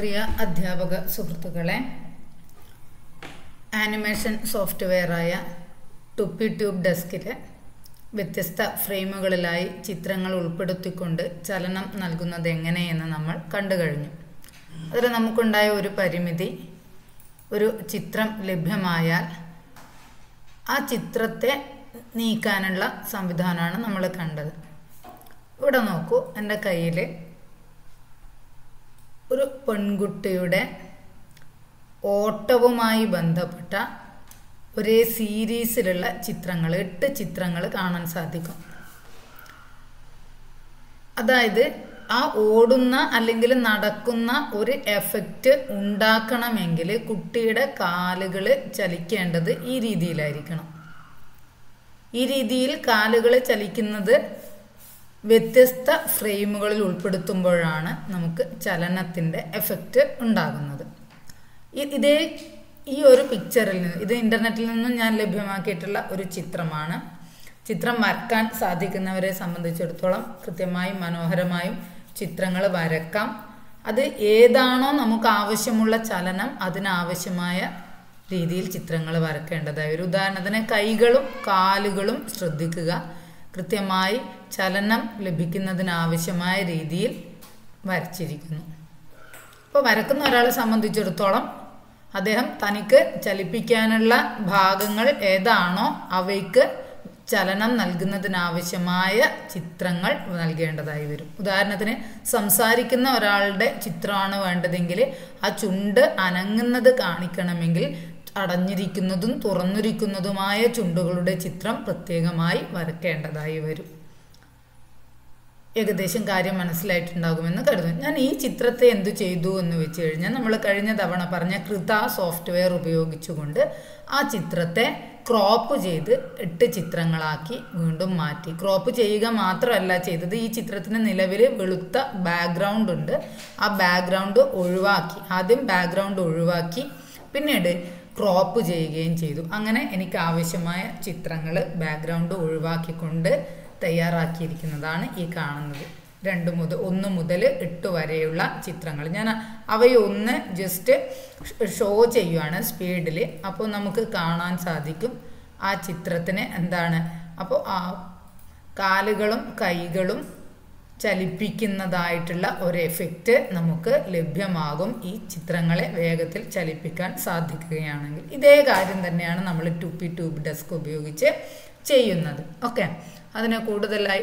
പ്രിയ അധ്യാപക സുഹൃത്തുക്കളെ, animation സോഫ്റ്റ്വെയറായ TupiTube ഡെസ്കിലെ വ്യത്യസ്ത ഫ്രെയിമുകളിലായി ചിത്രങ്ങൾ ഉൾപ്പെടുത്തിക്കൊണ്ട് ചലനം നൽകുന്നത് എങ്ങനെയെന്ന് നമ്മൾ കണ്ടു കഴിഞ്ഞു. അതിൽ നമുക്കുണ്ടായ ഒരു പരിമിതി, ഒരു ചിത്രം ലഭ്യമായാൽ ആ ചിത്രത്തെ നീക്കാനുള്ള സംവിധാനമാണ് നമ്മൾ കണ്ടത്. ഇവിടെ നോക്കൂ, എൻ്റെ കയ്യിൽ ഒരു പെൺകുട്ടിയുടെ ഓട്ടവുമായി ബന്ധപ്പെട്ട ഒരേ സീരീസിലുള്ള ചിത്രങ്ങൾ 8 ചിത്രങ്ങൾ കാണാൻ സാധിക്കും. അതായത് ആ ഓടുന്ന അല്ലെങ്കിൽ നടക്കുന്ന ഒരു എഫക്റ്റ് ഉണ്ടാക്കണമെങ്കിൽ കുട്ടിയുടെ കാലുകൾ ചലിക്കേണ്ടത് ഈ രീതിയിലായിരിക്കണം. ഈ രീതിയിൽ കാലുകൾ ചലിക്കുന്നത് വ്യത്യസ്ത ഫ്രെയിമുകളിൽ ഉൾപ്പെടുത്തുമ്പോഴാണ് നമുക്ക് ചലനത്തിൻ്റെ എഫക്റ്റ് ഉണ്ടാകുന്നത്. ഈ ഒരു പിക്ചറിൽ നിന്ന്, ഇത് ഇൻ്റർനെറ്റിൽ നിന്നും ഞാൻ ലഭ്യമാക്കിയിട്ടുള്ള ഒരു ചിത്രമാണ്. ചിത്രം വരക്കാൻ സാധിക്കുന്നവരെ സംബന്ധിച്ചിടത്തോളം കൃത്യമായും മനോഹരമായും ചിത്രങ്ങൾ വരക്കാം. അത് ഏതാണോ നമുക്ക് ആവശ്യമുള്ള ചലനം, അതിനാവശ്യമായ രീതിയിൽ ചിത്രങ്ങൾ വരക്കേണ്ടതായി വരും. ഉദാഹരണത്തിന് കൈകളും കാലുകളും ശ്രദ്ധിക്കുക. കൃത്യമായി ചലനം ലഭിക്കുന്നതിനാവശ്യമായ രീതിയിൽ വരച്ചിരിക്കുന്നു. അപ്പോൾ വരക്കുന്ന ഒരാളെ സംബന്ധിച്ചിടത്തോളം അദ്ദേഹം തനിക്ക് ചലിപ്പിക്കാനുള്ള ഭാഗങ്ങൾ ഏതാണോ അവയ്ക്ക് ചലനം നൽകുന്നതിനാവശ്യമായ ചിത്രങ്ങൾ നൽകേണ്ടതായി വരും. ഉദാഹരണത്തിന് സംസാരിക്കുന്ന ഒരാളുടെ ചിത്രമാണ് വേണ്ടതെങ്കിൽ ആ ചുണ്ട് അനങ്ങുന്നത് കാണിക്കണമെങ്കിൽ അടഞ്ഞിരിക്കുന്നതും തുറന്നിരിക്കുന്നതുമായ ചുണ്ടുകളുടെ ചിത്രം പ്രത്യേകമായി വരയ്ക്കേണ്ടതായി വരും. ഏകദേശം കാര്യം മനസ്സിലായിട്ടുണ്ടാകുമെന്ന് കരുതുന്നു. ഞാൻ ഈ ചിത്രത്തെ എന്തു ചെയ്തു എന്ന് വെച്ച് കഴിഞ്ഞാൽ, നമ്മൾ കഴിഞ്ഞ തവണ പറഞ്ഞ കൃത സോഫ്റ്റ്വെയർ ഉപയോഗിച്ചുകൊണ്ട് ആ ചിത്രത്തെ ക്രോപ്പ് ചെയ്ത് 8 ചിത്രങ്ങളാക്കി വീണ്ടും മാറ്റി. ക്രോപ്പ് ചെയ്യുക മാത്രമല്ല ചെയ്തത്, ഈ ചിത്രത്തിന് നിലവിൽ വെളുത്ത ബാക്ക്ഗ്രൗണ്ട് ഉണ്ട്. ആ ബാക്ക്ഗ്രൗണ്ട് ഒഴിവാക്കി, ആദ്യം ബാക്ക്ഗ്രൗണ്ട് ഒഴിവാക്കി പിന്നീട് ക്രോപ്പ് ചെയ്യുകയും ചെയ്തു. അങ്ങനെ എനിക്ക് ആവശ്യമായ ചിത്രങ്ങൾ ബാക്ക്ഗ്രൗണ്ട് ഒഴിവാക്കിക്കൊണ്ട് തയ്യാറാക്കിയിരിക്കുന്നതാണ് ഈ കാണുന്നത്. 1 മുതൽ 8 വരെയുള്ള ചിത്രങ്ങൾ. ഞാൻ അവയൊന്ന് ജസ്റ്റ് ഷോ ചെയ്യുകയാണ് സ്പീഡിൽ. അപ്പോൾ നമുക്ക് കാണാൻ സാധിക്കും ആ ചിത്രത്തിന് എന്താണ്. അപ്പോൾ ആ കാലുകളും കൈകളും ചലിപ്പിക്കുന്നതായിട്ടുള്ള ഒരു എഫക്റ്റ് നമുക്ക് ലഭ്യമാകും ഈ ചിത്രങ്ങളെ വേഗത്തിൽ ചലിപ്പിക്കാൻ സാധിക്കുകയാണെങ്കിൽ. ഇതേ കാര്യം തന്നെയാണ് നമ്മൾ TupiTube ഡെസ്ക് ഉപയോഗിച്ച് ചെയ്യുന്നത്. ഓക്കെ, അതിനെ കൂടുതലായി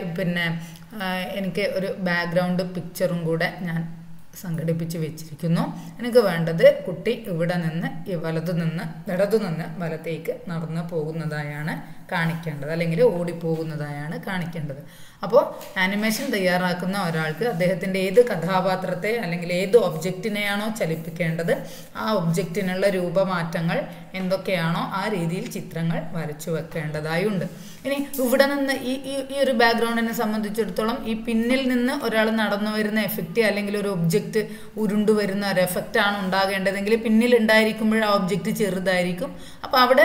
എനിക്ക് ഒരു ബാക്ക്ഗ്രൗണ്ട് പിക്ചറും കൂടെ ഞാൻ സംഘടിപ്പിച്ച് വെച്ചിരിക്കുന്നു. എനിക്ക് വേണ്ടത് കുട്ടി ഇവിടെ നിന്ന് ഇടതു നിന്ന് വലത്തേക്ക് നടന്നു പോകുന്നതായാണ് കാണിക്കേണ്ടത്, അല്ലെങ്കിൽ ഓടിപ്പോകുന്നതായാണ് കാണിക്കേണ്ടത്. അപ്പോൾ ആനിമേഷൻ തയ്യാറാക്കുന്ന ഒരാൾക്ക് അദ്ദേഹത്തിൻ്റെ ഏത് കഥാപാത്രത്തെ അല്ലെങ്കിൽ ഏത് ഒബ്ജക്റ്റിനെയാണോ ചലിപ്പിക്കേണ്ടത് ആ ഒബ്ജക്റ്റിനുള്ള രൂപമാറ്റങ്ങൾ എന്തൊക്കെയാണോ ആ രീതിയിൽ ചിത്രങ്ങൾ വരച്ചു വെക്കേണ്ടതായുണ്ട്. ഇനി ഇവിടെ നിന്ന് ഈ ഒരു ബാക്ക്ഗ്രൗണ്ടിനെ സംബന്ധിച്ചിടത്തോളം ഈ പിന്നിൽ നിന്ന് ഒരാൾ നടന്നു വരുന്ന എഫക്റ്റ് അല്ലെങ്കിൽ ഒരു ഒബ്ജക്റ്റ് ഉരുണ്ടുവരുന്ന ഒരു എഫക്റ്റാണ് ഉണ്ടാകേണ്ടതെങ്കിൽ പിന്നിൽ ഉണ്ടായിരിക്കുമ്പോൾ ആ ഒബ്ജക്റ്റ് ചെറുതായിരിക്കും. അപ്പോൾ അവിടെ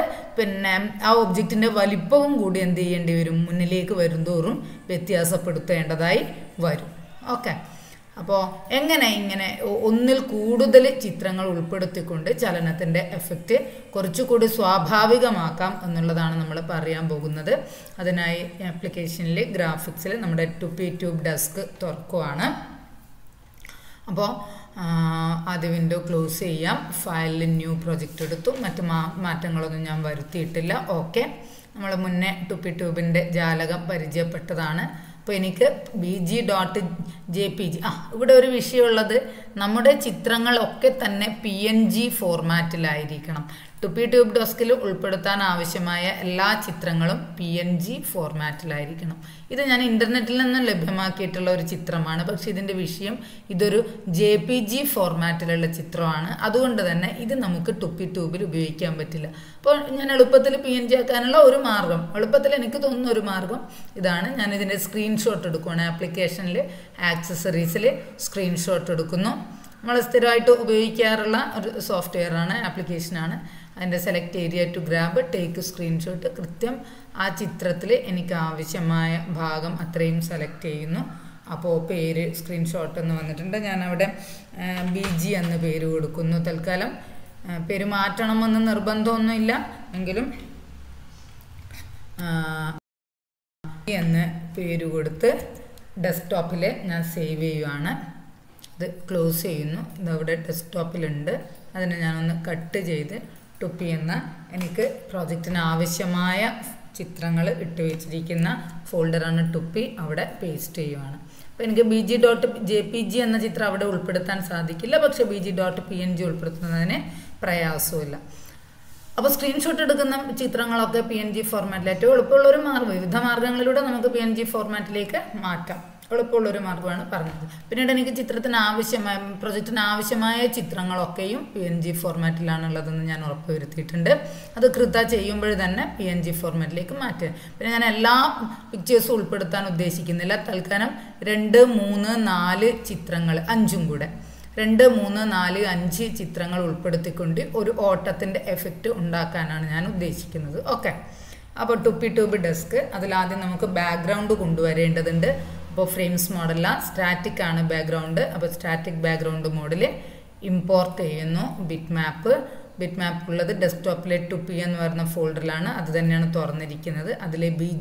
ആ ഒബ്ജക്റ്റിൻ്റെ വലിപ്പവും കൂടി എന്ത് ചെയ്യേണ്ടി വരും, മുന്നിലേക്ക് വരുന്തോറും വ്യത്യാസപ്പെടുത്തേണ്ടതായി വരും. ഓക്കെ, അപ്പോൾ ഇങ്ങനെ ഒന്നിൽ കൂടുതൽ ചിത്രങ്ങൾ ഉൾപ്പെടുത്തിക്കൊണ്ട് ചലനത്തിൻ്റെ എഫക്റ്റ് കുറച്ചുകൂടി സ്വാഭാവികമാക്കാം എന്നുള്ളതാണ് നമ്മൾ പറയാൻ പോകുന്നത്. അതിനായി ആപ്ലിക്കേഷനിൽ ഗ്രാഫിക്സിൽ നമ്മുടെ TupiTube ഡെസ്ക് തുറക്കുകയാണ്. അപ്പോൾ ആദ്യം വിൻഡോ ക്ലോസ് ചെയ്യാം. ഫയലിൽ ന്യൂ പ്രൊജക്റ്റ് എടുത്തു. മറ്റ് മാറ്റങ്ങളൊന്നും ഞാൻ വരുത്തിയിട്ടില്ല. ഓക്കെ, നമ്മൾ മുന്നേ TupiTubeൻ്റെ ജാലകം പരിചയപ്പെട്ടതാണ്. അപ്പോൾ എനിക്ക് bg.jpg ഇവിടെ ഒരു വിഷയമുള്ളത്, നമ്മുടെ ചിത്രങ്ങളൊക്കെ തന്നെ PNG ഫോർമാറ്റിലായിരിക്കണം. TupiTube ഡെസ്കിൽ ഉൾപ്പെടുത്താൻ ആവശ്യമായ എല്ലാ ചിത്രങ്ങളും PNG ഫോർമാറ്റിലായിരിക്കണം. ഇത് ഞാൻ ഇൻ്റർനെറ്റിൽ നിന്നും ലഭ്യമാക്കിയിട്ടുള്ള ഒരു ചിത്രമാണ്. പക്ഷേ ഇതിൻ്റെ വിഷയം ഇതൊരു JPG ഫോർമാറ്റിലുള്ള ചിത്രമാണ്. അതുകൊണ്ട് തന്നെ ഇത് നമുക്ക് TupiTubeൽ ഉപയോഗിക്കാൻ പറ്റില്ല. അപ്പോൾ ഞാൻ എളുപ്പത്തിൽ PNG ആക്കാനുള്ള ഒരു മാർഗം, എളുപ്പത്തിൽ എനിക്ക് തോന്നുന്ന ഒരു മാർഗം ഇതാണ്. ഞാൻ ഇതിൻ്റെ സ്ക്രീൻഷോട്ട് എടുക്കുകയാണ്. ആപ്ലിക്കേഷനിൽ ആക്സസറീസിൽ സ്ക്രീൻഷോട്ട് എടുക്കുന്നു. നമ്മൾ സ്ഥിരമായിട്ട് ഉപയോഗിക്കാറുള്ള ഒരു സോഫ്റ്റ്വെയറാണ്, ആപ്ലിക്കേഷനാണ്. അതിൻ്റെ select area to grab, take screenshot. കൃത്യം ആ ചിത്രത്തിൽ എനിക്ക് ആവശ്യമായ ഭാഗം അത്രയും സെലക്ട് ചെയ്യുന്നു. അപ്പോൾ പേര് സ്ക്രീൻഷോട്ട് എന്ന് വന്നിട്ടുണ്ട്. ഞാനവിടെ BG എന്ന് പേര് കൊടുക്കുന്നു. തൽക്കാലം പേര് മാറ്റണമെന്ന് നിർബന്ധമൊന്നുമില്ല, എങ്കിലും എന്ന് പേര് കൊടുത്ത് ഡെസ്ക്ടോപ്പിൽ ഞാൻ സേവ് ചെയ്യുവാണ്. ഇത് ക്ലോസ് ചെയ്യുന്നു. ഇതവിടെ ഡെസ്ക്ടോപ്പിലുണ്ട്. അതിനെ ഞാനൊന്ന് കട്ട് ചെയ്ത് ടുപ്പി എന്ന എനിക്ക് പ്രോജക്റ്റിന് ആവശ്യമായ ചിത്രങ്ങൾ ഇട്ട് വെച്ചിരിക്കുന്ന ഫോൾഡറാണ് ടുപ്പി, അവിടെ പേസ്റ്റ് ചെയ്യുവാണ്. അപ്പോൾ എനിക്ക് BG.jpg എന്ന ചിത്രം അവിടെ ഉൾപ്പെടുത്താൻ സാധിക്കില്ല, പക്ഷെ BG.png ഉൾപ്പെടുത്തുന്നതിന് പ്രയാസമില്ല. അപ്പോൾ സ്ക്രീൻഷോട്ട് എടുക്കുന്ന ചിത്രങ്ങളൊക്കെ PNG ഫോർമാറ്റിൽ ഏറ്റവും എളുപ്പമുള്ളൊരു മാർഗ്ഗം, വിവിധ മാർഗ്ഗങ്ങളിലൂടെ നമുക്ക് PNG ഫോർമാറ്റിലേക്ക് മാറ്റാം. എളുപ്പമുള്ളൊരു മാർഗ്ഗമാണ് പറഞ്ഞത്. പിന്നീട് എനിക്ക് ചിത്രത്തിന് ആവശ്യമായ പ്രൊജക്റ്റിന് ആവശ്യമായ ചിത്രങ്ങളൊക്കെയും PNG ഫോർമാറ്റിലാണുള്ളതെന്ന് ഞാൻ ഉറപ്പുവരുത്തിയിട്ടുണ്ട്. അത് കൃത്യ ചെയ്യുമ്പോൾ തന്നെ PNG ഫോർമാറ്റിലേക്ക് മാറ്റുക. പിന്നെ ഞാൻ എല്ലാ പിക്ചേഴ്സും ഉൾപ്പെടുത്താൻ ഉദ്ദേശിക്കുന്നില്ല. തൽക്കാലം 2, 3, 4 ചിത്രങ്ങൾ, 5ഉം കൂടെ 2, 3, 4, 5 ചിത്രങ്ങൾ ഉൾപ്പെടുത്തിക്കൊണ്ട് ഒരു ഓട്ടത്തിൻ്റെ എഫക്റ്റ് ഉണ്ടാക്കാനാണ് ഞാൻ ഉദ്ദേശിക്കുന്നത്. ഓക്കെ, അപ്പോൾ TupiTube ഡെസ്ക്, അതിലാദ്യം നമുക്ക് ബാക്ക്ഗ്രൗണ്ട് കൊണ്ടുവരേണ്ടതുണ്ട്. അപ്പോൾ ഫ്രെയിംസ് മോഡല്ല, സ്റ്റാറ്റിക് ആണ് ബാക്ക്ഗ്രൗണ്ട്. അപ്പോൾ സ്റ്റാറ്റിക് ബാക്ക്ഗ്രൗണ്ട് മോഡിൽ ഇമ്പോർട്ട് ചെയ്യുന്നു. ബിറ്റ് മാപ്പ് ഉള്ളത് ഡെസ്ക്ടോപ്പിലെ ടുപ്പി എന്ന് പറയുന്ന ഫോൾഡറിലാണ്. അത് തന്നെയാണ് തുറന്നിരിക്കുന്നത്. അതിൽ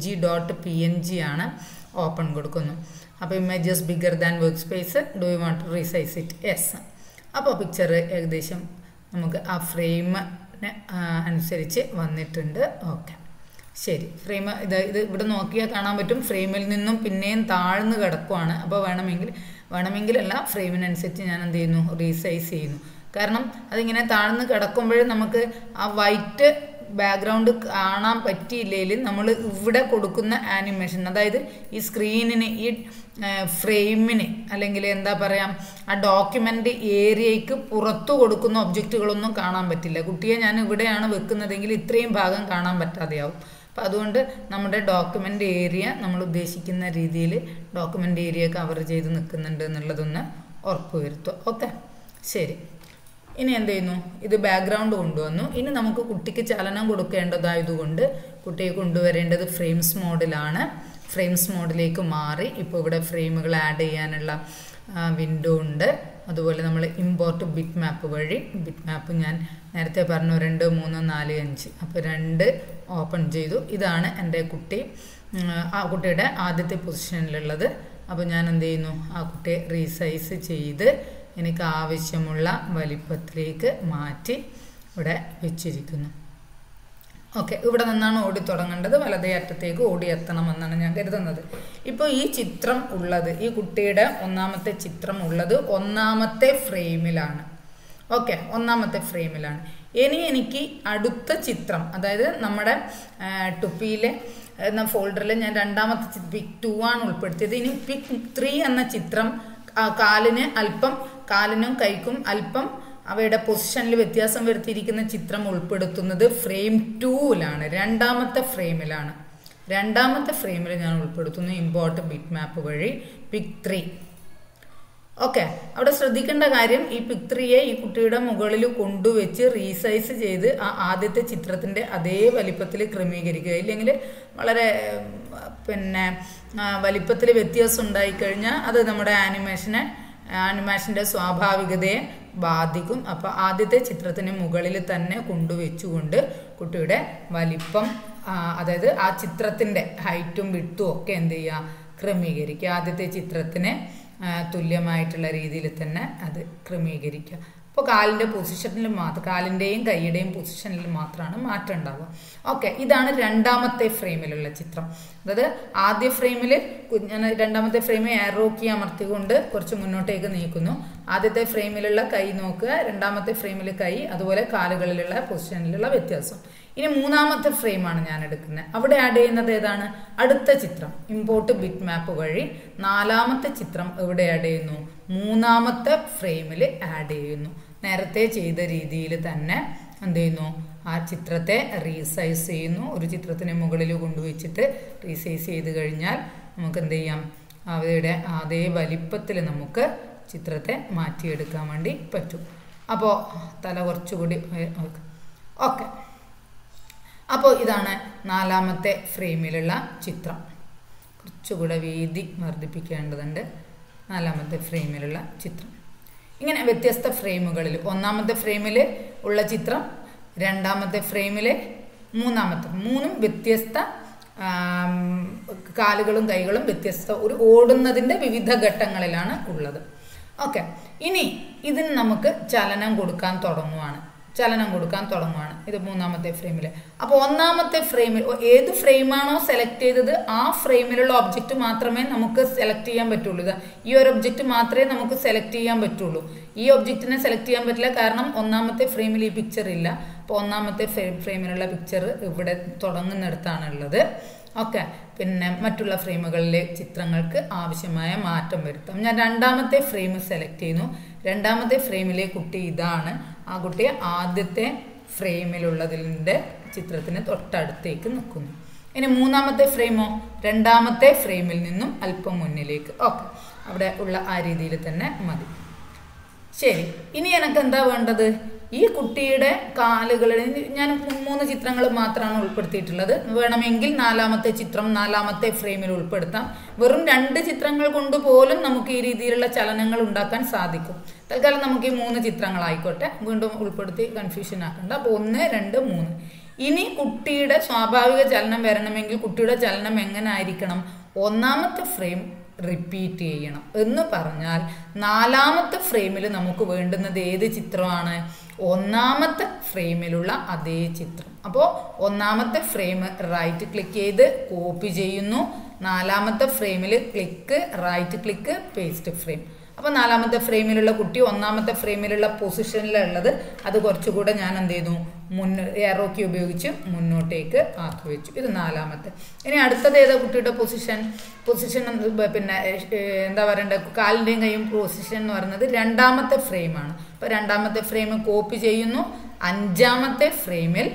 BG.png ആണ്. ഓപ്പൺ കൊടുക്കുന്നു. അപ്പോൾ images bigger than workspace, do you want to resize it? Yes. അപ്പോൾ പിക്ചർ ഏകദേശം നമുക്ക് ആ ഫ്രെയിമിന് അനുസരിച്ച് വന്നിട്ടുണ്ട്. ഓക്കെ, ശരി. ഫ്രെയിം ഇത് ഇവിടെ നോക്കിയാൽ കാണാൻ പറ്റും. ഫ്രെയിമിൽ നിന്നും പിന്നെയും താഴ്ന്ന് കിടക്കുവാണ്. അപ്പോൾ വേണമെങ്കിലല്ല, ഫ്രെയിമിനനുസരിച്ച് ഞാൻ എന്ത് ചെയ്യുന്നു, റീസൈസ് ചെയ്യുന്നു. കാരണം അതിങ്ങനെ താഴ്ന്ന് കിടക്കുമ്പോൾ നമുക്ക് ആ വൈറ്റ് ബാക്ക്ഗ്രൗണ്ട് കാണാൻ പറ്റിയില്ലെങ്കിൽ നമ്മൾ ഇവിടെ കൊടുക്കുന്ന ആനിമേഷൻ, അതായത് ഈ സ്ക്രീനിന്, ഈ ഫ്രെയിമിന്, അല്ലെങ്കിൽ എന്താ പറയുക, ആ ഡോക്യുമെൻ്റ് ഏരിയയ്ക്ക് പുറത്തു കൊടുക്കുന്ന ഒബ്ജക്റ്റുകളൊന്നും കാണാൻ പറ്റില്ല. കുട്ടിയെ ഞാൻ ഇവിടെയാണ് വെക്കുന്നതെങ്കിൽ ഇത്രയും ഭാഗം കാണാൻ പറ്റാതെയാവും. അപ്പം അതുകൊണ്ട് നമ്മുടെ ഡോക്യുമെൻ്റ് ഏരിയ നമ്മൾ ഉദ്ദേശിക്കുന്ന രീതിയിൽ ഡോക്യുമെൻ്റ് ഏരിയ കവർ ചെയ്ത് നിൽക്കുന്നുണ്ട് എന്നുള്ളതൊന്ന് ഉറപ്പുവരുത്തുക. ഓക്കെ, ശരി. ഇനി എന്ത് ചെയ്യുന്നു, ഇത് ബാക്ക്ഗ്രൗണ്ട് കൊണ്ടുവന്നു. ഇനി നമുക്ക് കുട്ടിക്ക് ചലനം കൊടുക്കേണ്ടതായതുകൊണ്ട് കുട്ടിയെ കൊണ്ടുവരേണ്ടത് ഫ്രെയിംസ് മോഡിലാണ്. ഫ്രെയിംസ് മോഡിലേക്ക് മാറി. ഇപ്പോൾ ഇവിടെ ഫ്രെയിമുകൾ ആഡ് ചെയ്യാനുള്ള വിൻഡോ ഉണ്ട്. അതുപോലെ നമ്മൾ ഇമ്പോർട്ട് ബിറ്റ് മാപ്പ് വഴി, ബിറ്റ് മാപ്പ് ഞാൻ നേരത്തെ പറഞ്ഞു 2, 3, 4, 5. അപ്പോൾ 2 ഓപ്പൺ ചെയ്തു. ഇതാണ് എൻ്റെ കുട്ടി, ആ കുട്ടിയുടെ ആദ്യത്തെ പൊസിഷനിലുള്ളത്. അപ്പോൾ ഞാൻ എന്ത് ചെയ്യുന്നു, ആ കുട്ടിയെ റീസൈസ് ചെയ്ത് എനിക്ക് ആവശ്യമുള്ള വലിപ്പത്തിലേക്ക് മാറ്റി ഇവിടെ വെച്ചിരിക്കുന്നു. ഓക്കെ, ഇവിടെ നിന്നാണ് ഓടി തുടങ്ങേണ്ടത്. വലതേ അറ്റത്തേക്ക് ഓടി എത്തണമെന്നാണ് ഞാൻ കരുതുന്നത്. ഇപ്പോൾ ഈ ചിത്രം ഉള്ളത്, ഈ കുട്ടിയുടെ ഒന്നാമത്തെ ചിത്രം ഉള്ളത് 1ാമത്തെ ഫ്രെയിമിലാണ്. ഓക്കെ, 1ാമത്തെ ഫ്രെയിമിലാണ്. ഇനി എനിക്ക് അടുത്ത ചിത്രം, അതായത് നമ്മുടെ ടുപ്പിയിലെ എന്ന ഫോൾഡറിൽ ഞാൻ 2ാമത്തെ പിക് 2 ആണ് ഉൾപ്പെടുത്തിയത്. ഇനി പിക് 3 എന്ന ചിത്രം കാലിനും കൈക്കും അല്പം അവയുടെ പൊസിഷനിൽ വ്യത്യാസം വരുത്തിയിരിക്കുന്ന ചിത്രം ഉൾപ്പെടുത്തുന്നത് ഫ്രെയിം 2ലാണ്, 2ാമത്തെ ഫ്രെയിമിലാണ്. 2ാമത്തെ ഫ്രെയിമിൽ ഞാൻ ഉൾപ്പെടുത്തുന്നു ഇമ്പോർട്ട് ബിറ്റ് മാപ്പ് വഴി പിക് 3. ഓക്കെ, അവിടെ ശ്രദ്ധിക്കേണ്ട കാര്യം, ഈ പിക് 3യെ ഈ കുട്ടിയുടെ മുകളിൽ കൊണ്ടുവച്ച് റീസൈസ് ചെയ്ത് ആ ആദ്യത്തെ ചിത്രത്തിൻ്റെ അതേ വലിപ്പത്തിൽ ക്രമീകരിക്കുക. ഇല്ലെങ്കിൽ വളരെ വലിപ്പത്തിൽ വ്യത്യാസം ഉണ്ടായിക്കഴിഞ്ഞാൽ അത് നമ്മുടെ ആനിമേഷൻ്റെ സ്വാഭാവികതയെ ബാധിക്കും. അപ്പോൾ ആദ്യത്തെ ചിത്രത്തിന് മുകളിൽ തന്നെ കൊണ്ടുവച്ചുകൊണ്ട് കുട്ടിയുടെ വലിപ്പം, അതായത് ആ ചിത്രത്തിൻ്റെ ഹൈറ്റും വിട്ടും ഒക്കെ എന്ത് ചെയ്യുക, ക്രമീകരിക്കുക. ആദ്യത്തെ ചിത്രത്തിന് തുല്യമായിട്ടുള്ള രീതിയിൽ തന്നെ അത് ക്രമീകരിക്കുക. അപ്പോൾ കാലിൻ്റെ പൊസിഷനിൽ മാത്രം, കാലിൻ്റെയും കൈയുടെയും പൊസിഷനിൽ മാത്രമാണ് മാറ്റം ഉണ്ടാവുക. ഓക്കെ, ഇതാണ് 2ാമത്തെ ഫ്രെയിമിലുള്ള ചിത്രം. അതായത് ആദ്യ ഫ്രെയിമിൽ ഞാൻ 2ാമത്തെ ഫ്രെയിമിൽ ആരോ കീ അമർത്തിക്കൊണ്ട് കുറച്ച് മുന്നോട്ടേക്ക് നീക്കുന്നു. ആദ്യത്തെ ഫ്രെയിമിലുള്ള കൈ നോക്കുക, 2ാമത്തെ ഫ്രെയിമിൽ കൈ, അതുപോലെ കാലുകളിലുള്ള പൊസിഷനിലുള്ള വ്യത്യാസം. ഇനി 3ാമത്തെ ഫ്രെയിമാണ് ഞാൻ എടുക്കുന്നത്. അവിടെ ആഡ് ചെയ്യുന്നത് ഏതാണ്, അടുത്ത ചിത്രം. ഇമ്പോർട്ട് ബിറ്റ് മാപ്പ് വഴി 4ാമത്തെ ചിത്രം എവിടെ ആഡ് ചെയ്യുന്നു, 3ാമത്തെ ഫ്രെയിമിൽ ആഡ് ചെയ്യുന്നു. നേരത്തെ ചെയ്ത രീതിയിൽ തന്നെ എന്ത് ചെയ്യുന്നു, ആ ചിത്രത്തെ റീസൈസ് ചെയ്യുന്നു. ഒരു ചിത്രത്തിന് മുകളിൽ കൊണ്ടുവച്ചിട്ട് റീസൈസ് ചെയ്ത് കഴിഞ്ഞാൽ നമുക്ക് എന്ത് ചെയ്യാം, അവയുടെ അതേ വലിപ്പത്തിൽ നമുക്ക് ചിത്രത്തെ മാറ്റിയെടുക്കാൻ വേണ്ടി പറ്റും. അപ്പോൾ തല കുറച്ചുകൂടി ഓക്കെ. അപ്പോൾ ഇതാണ് 4ാമത്തെ ഫ്രെയിമിലുള്ള ചിത്രം. കുറച്ചുകൂടെ വീതി വർദ്ധിപ്പിക്കേണ്ടതുണ്ട്. നാലാമത്തെ ഫ്രെയിമിലുള്ള ചിത്രം. ഇങ്ങനെ വ്യത്യസ്ത ഫ്രെയിമുകളിൽ ഒന്നാമത്തെ ഫ്രെയിമിൽ ഉള്ള ചിത്രം, രണ്ടാമത്തെ ഫ്രെയിമിൽ മൂന്നും വ്യത്യസ്ത കാലുകളും കൈകളും വ്യത്യസ്ത ഒരു ഓടുന്നതിൻ്റെ വിവിധ ഘട്ടങ്ങളിലാണ് ഉള്ളത്. ഓക്കെ, ഇനി ഇതിന് നമുക്ക് ചലനം കൊടുക്കാൻ തുടങ്ങുവാണ്. ഇത് മൂന്നാമത്തെ ഫ്രെയിമിൽ. അപ്പോൾ ഒന്നാമത്തെ ഫ്രെയിമിൽ ഏത് ഫ്രെയിമാണോ സെലക്ട് ചെയ്തത് ആ ഫ്രെയിമിലുള്ള ഒബ്ജക്റ്റ് മാത്രമേ നമുക്ക് സെലക്ട് ചെയ്യാൻ പറ്റുള്ളൂ. ഈ ഒരു ഒബ്ജക്റ്റ് മാത്രമേ നമുക്ക് സെലക്ട് ചെയ്യാൻ പറ്റുള്ളൂ. ഈ ഒബ്ജക്റ്റിനെ സെലക്ട് ചെയ്യാൻ പറ്റില്ല, കാരണം ഒന്നാമത്തെ ഫ്രെയിമിൽ ഈ പിക്ചർ ഇല്ല. അപ്പോൾ ഒന്നാമത്തെ ഫ്രെയിമിലുള്ള പിക്ചർ ഇവിടെ തുടങ്ങുന്നിടത്താണുള്ളത്. ഓക്കെ, പിന്നെ മറ്റുള്ള ഫ്രെയിമുകളിലെ ചിത്രങ്ങൾക്ക് ആവശ്യമായ മാറ്റം വരുത്താം. ഞാൻ രണ്ടാമത്തെ ഫ്രെയിം സെലക്ട് ചെയ്യുന്നു. രണ്ടാമത്തെ ഫ്രെയിമിലെ കുട്ടി ഇതാണ്. ആ കുട്ടിയെ ആദ്യത്തെ ഫ്രെയിമിലുള്ളതിൻ്റെ ചിത്രത്തിന് തൊട്ടടുത്തേക്ക് നിൽക്കുന്നു. ഇനി മൂന്നാമത്തെ ഫ്രെയിമോ രണ്ടാമത്തെ ഫ്രെയിമിൽ നിന്നും അല്പം മുന്നിലേക്ക്. ഓക്കെ, അവിടെ ഉള്ള ആ രീതിയിൽ തന്നെ മതി. ശരി, ഇനി എനിക്ക് എന്താ വേണ്ടത്? ഈ കുട്ടിയുടെ കാലുകളിൽ ഞാൻ 3 ചിത്രങ്ങൾ മാത്രമാണ് ഉൾപ്പെടുത്തിയിട്ടുള്ളത്. വേണമെങ്കിൽ നാലാമത്തെ ചിത്രം നാലാമത്തെ ഫ്രെയിമിൽ ഉൾപ്പെടുത്താം. വെറും 2 ചിത്രങ്ങൾ കൊണ്ട് പോലും നമുക്ക് ഈ രീതിയിലുള്ള ചലനങ്ങൾ ഉണ്ടാക്കാൻ സാധിക്കും. തൽക്കാലം നമുക്ക് ഈ 3 ചിത്രങ്ങളായിക്കോട്ടെ, വീണ്ടും ഉൾപ്പെടുത്തി കൺഫ്യൂഷൻ ആക്കണ്ട. അപ്പോൾ 1, 2, 3. ഇനി കുട്ടിയുടെ സ്വാഭാവിക ചലനം വരണമെങ്കിൽ കുട്ടിയുടെ ചലനം എങ്ങനെ ആയിരിക്കണം? ഒന്നാമത്തെ ഫ്രെയിം റിപ്പീറ്റ് ചെയ്യണം എന്ന് പറഞ്ഞാൽ നാലാമത്തെ ഫ്രെയിമിൽ നമുക്ക് വേണ്ടുന്നത് ഏത് ചിത്രമാണ്? ഒന്നാമത്തെ ഫ്രെയിമിലുള്ള അതേ ചിത്രം. അപ്പോൾ ഒന്നാമത്തെ ഫ്രെയിം റൈറ്റ് ക്ലിക്ക് ചെയ്ത് കോപ്പി ചെയ്യുന്നു. നാലാമത്തെ ഫ്രെയിമിൽ റൈറ്റ് ക്ലിക്ക് പേസ്റ്റ് ഫ്രെയിം. അപ്പോൾ നാലാമത്തെ ഫ്രെയിമിലുള്ള കുട്ടി ഒന്നാമത്തെ ഫ്രെയിമിലുള്ള പൊസിഷനിലുള്ളത് അത് കുറച്ചുകൂടെ ഞാൻ എന്ത് ചെയ്തു? എറോ കീ ഉപയോഗിച്ച് മുന്നോട്ടേക്ക് ആക്കി വെച്ചു. ഇത് നാലാമത്തെ. ഇനി അടുത്തത് ഏതാ കുട്ടിയുടെ പൊസിഷൻ? പിന്നെ എന്താ പറയണ്ടേ, കാലിൻ്റെയും കൈയും പൊസിഷൻ എന്ന് പറയുന്നത് രണ്ടാമത്തെ ഫ്രെയിമാണ്. അപ്പോൾ രണ്ടാമത്തെ ഫ്രെയിം കോപ്പി ചെയ്യുന്നു. അഞ്ചാമത്തെ ഫ്രെയിമിൽ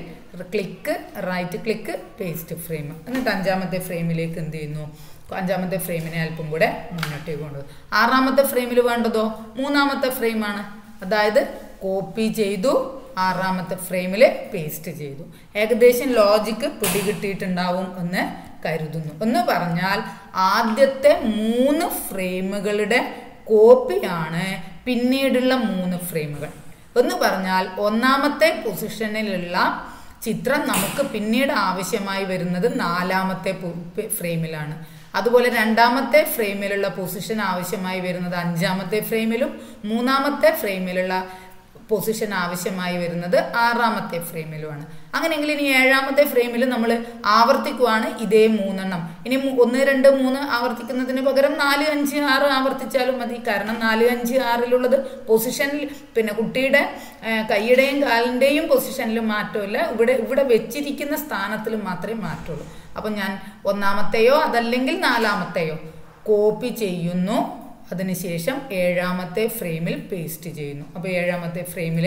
റൈറ്റ് ക്ലിക്ക് പേസ്റ്റ് ഫ്രെയിം. എന്നിട്ട് അഞ്ചാമത്തെ ഫ്രെയിമിലേക്ക് എന്ത് ചെയ്യുന്നു? അഞ്ചാമത്തെ ഫ്രെയിമിനെ അല്പം കൂടെ മുന്നോട്ടേക്ക് കൊണ്ടുപോകും. ആറാമത്തെ ഫ്രെയിമിൽ വേണ്ടതോ മൂന്നാമത്തെ ഫ്രെയിമാണ്. അതായത് കോപ്പി ചെയ്തു, ആറാമത്തെ ഫ്രെയിമിൽ പേസ്റ്റ് ചെയ്തു. ഏകദേശം ലോജിക്ക് പിടികിട്ടിയിട്ടുണ്ടാവും എന്ന് കരുതുന്നു. എന്ന് പറഞ്ഞാൽ ആദ്യത്തെ 3 ഫ്രെയിമുകളുടെ കോപ്പിയാണ് പിന്നീടുള്ള 3 ഫ്രെയിമുകൾ. എന്ന് പറഞ്ഞാൽ ഒന്നാമത്തെ പൊസിഷനിലുള്ള ചിത്രം നമുക്ക് പിന്നീട് ആവശ്യമായി വരുന്നത് നാലാമത്തെ ഫ്രെയിമിലാണ്. അതുപോലെ രണ്ടാമത്തെ ഫ്രെയിമിലുള്ള പൊസിഷൻ ആവശ്യമായി വരുന്നത് അഞ്ചാമത്തെ ഫ്രെയിമിലും മൂന്നാമത്തെ ഫ്രെയിമിലുള്ള പൊസിഷൻ ആവശ്യമായി വരുന്നത് ആറാമത്തെ ഫ്രെയിമിലുമാണ്. അങ്ങനെയെങ്കിൽ ഇനി ഏഴാമത്തെ ഫ്രെയിമിൽ നമ്മൾ ആവർത്തിക്കുവാണ് ഇതേ 3 എണ്ണം. ഇനി 1, 2, 3 ആവർത്തിക്കുന്നതിന് പകരം 4, 5, 6 ആവർത്തിച്ചാലും മതി. കാരണം 4, 5, 6 പൊസിഷനിൽ പിന്നെ കുട്ടിയുടെ കൈയുടെയും കാലിൻ്റെയും പൊസിഷനിൽ മാറ്റമില്ല. ഇവിടെ വെച്ചിരിക്കുന്ന സ്ഥാനത്തിൽ മാത്രമേ മാറ്റുള്ളൂ. അപ്പം ഞാൻ ഒന്നാമത്തെയോ അതല്ലെങ്കിൽ നാലാമത്തെയോ കോപ്പി ചെയ്യുന്നു. അതിനുശേഷം ഏഴാമത്തെ ഫ്രെയിമിൽ പേസ്റ്റ് ചെയ്യുന്നു. അപ്പോൾ ഏഴാമത്തെ ഫ്രെയിമിൽ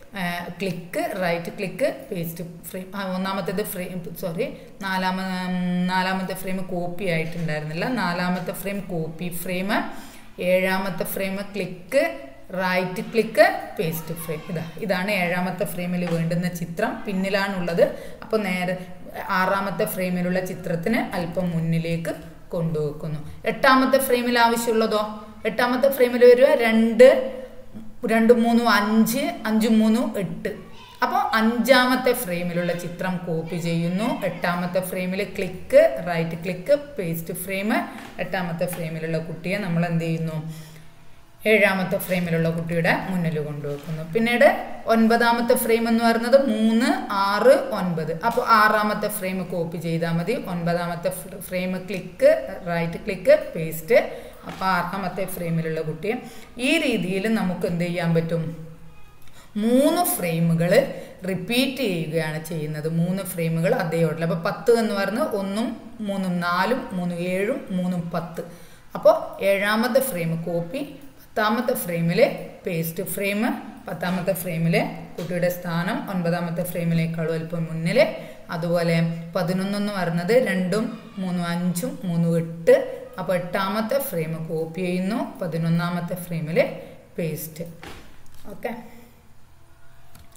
റൈറ്റ് ക്ലിക്ക് പേസ്റ്റ് ഫ്രെയിം. നാലാമത്തെ ഫ്രെയിം കോപ്പി ആയിട്ടുണ്ടായിരുന്നില്ല. നാലാമത്തെ ഫ്രെയിം കോപ്പി ഫ്രെയിം, ഏഴാമത്തെ frame right click paste frame. ഇതാണ് ഏഴാമത്തെ ഫ്രെയിമിൽ വേണ്ടുന്ന ചിത്രം. പിന്നിലാണുള്ളത്. അപ്പോൾ നേരെ ആറാമത്തെ ഫ്രെയിമിലുള്ള ചിത്രത്തിന് അല്പം മുന്നിലേക്ക് കൊണ്ടുവെക്കുന്നു. എട്ടാമത്തെ ഫ്രെയിമിൽ ആവശ്യമുള്ളതോ? എട്ടാമത്തെ ഫ്രെയിമിൽ വരിക 2, 2, 3, 5, 5, 3, 8. അപ്പോൾ അഞ്ചാമത്തെ ഫ്രെയിമിലുള്ള ചിത്രം കോപ്പി ചെയ്യുന്നു. എട്ടാമത്തെ ഫ്രെയിമിൽ റൈറ്റ് ക്ലിക്ക് പേസ്റ്റ് ഫ്രെയിം. എട്ടാമത്തെ ഫ്രെയിമിലുള്ള കുട്ടിയെ നമ്മൾ എന്ത് ചെയ്യുന്നു? ഏഴാമത്തെ ഫ്രെയിമിലുള്ള കുട്ടിയുടെ മുന്നിൽ കൊണ്ടുവെക്കുന്നു. പിന്നീട് ഒൻപതാമത്തെ ഫ്രെയിം എന്ന് പറയുന്നത് 3, 6, 9. അപ്പോൾ ആറാമത്തെ ഫ്രെയിം കോപ്പി ചെയ്താൽ മതി. ഒൻപതാമത്തെ ഫ്രെയിം റൈറ്റ് ക്ലിക്ക് പേസ്റ്റ്. അപ്പോൾ ആറാമത്തെ ഫ്രെയിമിലുള്ള കുട്ടിയെ ഈ രീതിയിൽ നമുക്ക് എന്ത് ചെയ്യാൻ പറ്റും? 3 ഫ്രെയിമുകൾ റിപ്പീറ്റ് ചെയ്യുകയാണ് ചെയ്യുന്നത്. 3 ഫ്രെയിമുകൾ അതേ ഓർഡറിൽ. അപ്പോൾ 10 എന്ന് പറയുന്നത് 1, 3, 4, 3, 7, 3, 10. അപ്പോൾ ഏഴാമത്തെ ഫ്രെയിം കോപ്പി, 10ാമത്തെ ഫ്രെയിമിൽ പേസ്റ്റ് ഫ്രെയിം, 10ാമത്തെ ഫ്രെയിമിൽ കുട്ടിയുടെ സ്ഥാനം 9ാമത്തെ ഫ്രെയിമിലേക്കാളും അല്പം മുന്നിൽ. അതുപോലെ 11 എന്ന് പറയുന്നത് 2, 3, 5, 3, 8. അപ്പോൾ 8ാമത്തെ ഫ്രെയിം കോപ്പി ചെയ്യുന്നു. 11ാമത്തെ ഫ്രെയിമിൽ പേസ്റ്റ്. ഓക്കെ,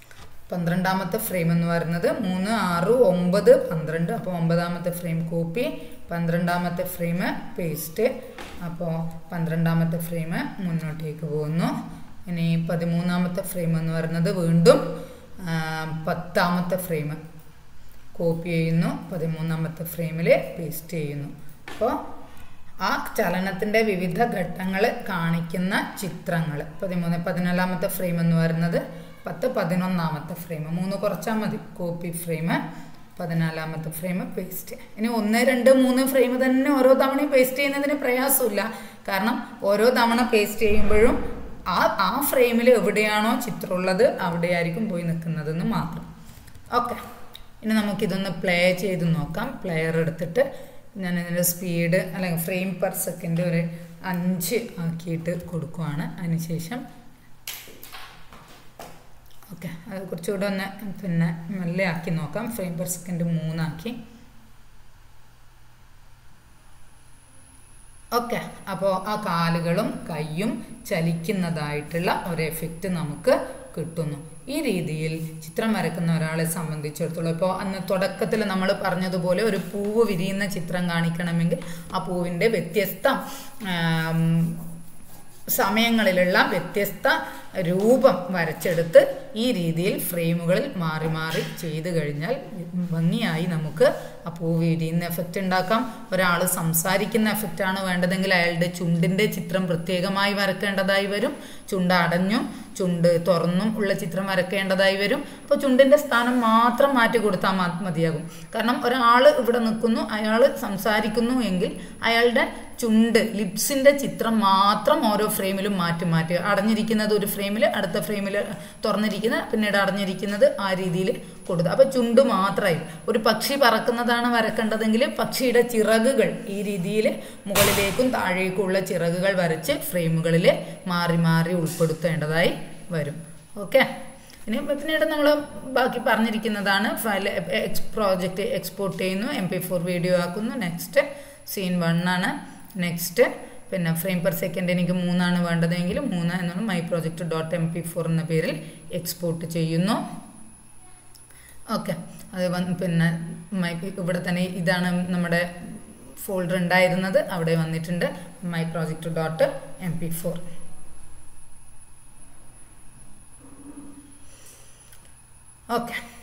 12ാമത്തെ ഫ്രെയിം എന്ന് പറയുന്നത് 3, 6, 9, 12. അപ്പോൾ 9ാമത്തെ ഫ്രെയിം കോപ്പി, 12ാമത്തെ ഫ്രെയിം പേസ്റ്റ്. അപ്പോൾ 12ാമത്തെ ഫ്രെയിം മുന്നോട്ടേക്ക് പോകുന്നു. ഇനി 13ാമത്തെ ഫ്രെയിം എന്ന് പറയുന്നത് വീണ്ടും 10ാമത്തെ ഫ്രെയിം കോപ്പി ചെയ്യുന്നു, 13ാമത്തെ ഫ്രെയിമിൽ പേസ്റ്റ് ചെയ്യുന്നു. അപ്പോൾ ആ ചലനത്തിൻ്റെ വിവിധ ഘട്ടങ്ങൾ കാണിക്കുന്ന ചിത്രങ്ങൾ. 14ാമത്തെ ഫ്രെയിം എന്ന് പറയുന്നത് 10, 11ാമത്തെ ഫ്രെയിം 3 കുറച്ചാൽ മതി. കോപ്പി ഫ്രെയിം, 14ാമത്തെ ഫ്രെയിം പേസ്റ്റ്. ഇനി 1, 2, 3 ഫ്രെയിം തന്നെ ഓരോ തവണയും പേസ്റ്റ് ചെയ്യുന്നതിന് പ്രയാസമില്ല. കാരണം ഓരോ തവണ പേസ്റ്റ് ചെയ്യുമ്പോഴും ആ ഫ്രെയിമിൽ എവിടെയാണോ ചിത്രമുള്ളത് അവിടെയായിരിക്കും പോയി നിൽക്കുന്നതെന്ന് മാത്രം. ഓക്കെ, ഇനി നമുക്കിതൊന്ന് പ്ലേ ചെയ്ത് നോക്കാം. പ്ലെയർ എടുത്തിട്ട് ഞാൻ ഇതിൻ്റെ സ്പീഡ് അല്ലെങ്കിൽ ഫ്രെയിം പെർ സെക്കൻഡ് ഒരു 5 ആക്കിയിട്ട് കൊടുക്കുവാണ്. അതിനുശേഷം ഓക്കെ, അത് കുറച്ചുകൂടെ ഒന്ന് പിന്നെ മെല്ലെ ആക്കി നോക്കാം. ഫ്രെയിം പെർ സെക്കൻഡ് 3 ആക്കി. ഓക്കെ, അപ്പോൾ ആ കാലുകളും കൈയും ചലിക്കുന്നതായിട്ടുള്ള ഒരു എഫക്റ്റ് നമുക്ക് കിട്ടുന്നു. ഈ രീതിയിൽ ചിത്രം വരയ്ക്കുന്ന ഒരാളെ സംബന്ധിച്ചിടത്തോളം, ഇപ്പോൾ അന്ന് തുടക്കത്തിൽ നമ്മൾ പറഞ്ഞതുപോലെ ഒരു പൂവ് വിരിയുന്ന ചിത്രം കാണിക്കണമെങ്കിൽ ആ പൂവിൻ്റെ വ്യത്യസ്ത സമയങ്ങളിലുള്ള വ്യത്യസ്ത രൂപം വരച്ചെടുത്ത് ഈ രീതിയിൽ ഫ്രെയിമുകളിൽ മാറി മാറി ചെയ്തു കഴിഞ്ഞാൽ ഭംഗിയായി നമുക്ക് ആ പൂവ് വിരിയുന്ന എഫക്റ്റ് ഉണ്ടാക്കാം. ഒരാൾ സംസാരിക്കുന്ന എഫക്റ്റാണ് വേണ്ടതെങ്കിൽ അയാളുടെ ചുണ്ടിൻ്റെ ചിത്രം പ്രത്യേകമായി വരക്കേണ്ടതായി വരും. ചുണ്ട് അടഞ്ഞും ചുണ്ട് തുറന്നും ഉള്ള ചിത്രം വരക്കേണ്ടതായി വരും. അപ്പോൾ ചുണ്ടിൻ്റെ സ്ഥാനം മാത്രം മാറ്റി കൊടുത്താൽ മതിയാകും. കാരണം ഒരാൾ ഇവിടെ നിൽക്കുന്നു, അയാൾ സംസാരിക്കുന്നു എങ്കിൽ അയാളുടെ ചുണ്ട് ലിപ്സിൻ്റെ ചിത്രം മാത്രം ഓരോ ഫ്രെയിമിലും മാറ്റി മാറ്റി, അടഞ്ഞിരിക്കുന്നത് ഒരു ഫ്രെയിമിൽ, അടുത്ത ഫ്രെയിമിൽ തുറന്നിരിക്കുന്നത്, പിന്നീട് അടഞ്ഞിരിക്കുന്നത്, ആ രീതിയിൽ കൊടുത്തു. അപ്പോൾ ചുണ്ട് മാത്രമായി. ഒരു പക്ഷി പറക്കുന്നതാണ് വരക്കേണ്ടതെങ്കിൽ പക്ഷിയുടെ ചിറകുകൾ ഈ രീതിയിൽ മുകളിലേക്കും താഴേക്കുമുള്ള ചിറകുകൾ വരച്ച് ഫ്രെയിമുകളിൽ മാറി മാറി ഉൾപ്പെടുത്തേണ്ടതായി വരും. ഓക്കെ, ഇനി പിന്നീട് നമ്മൾ ബാക്കി പറഞ്ഞിരിക്കുന്നതാണ്. ഫയൽ പ്രോജക്റ്റ് എക്സ്പോർട്ട് ചെയ്യുന്നു, MP4 വീഡിയോ ആക്കുന്നു. നെക്സ്റ്റ് സീൻ 1 ആണ്. നെക്സ്റ്റ് പിന്നെ ഫ്രെയിം പെർ സെക്കൻഡ് എനിക്ക് 3 ആണ് വേണ്ടതെങ്കിൽ 3 എന്നാണ് മൈ പ്രോജക്റ്റ് .mp4 എന്ന പേരിൽ എക്സ്പോർട്ട് ചെയ്യുന്നു. ഓക്കെ, അത് പിന്നെ ഇവിടെ തന്നെ ഇതാണ് നമ്മുടെ ഫോൾഡർ ഉണ്ടായിരുന്നത്, അവിടെ വന്നിട്ടുണ്ട് മൈ പ്രോജക്റ്റ് .mp4. ഓക്കെ.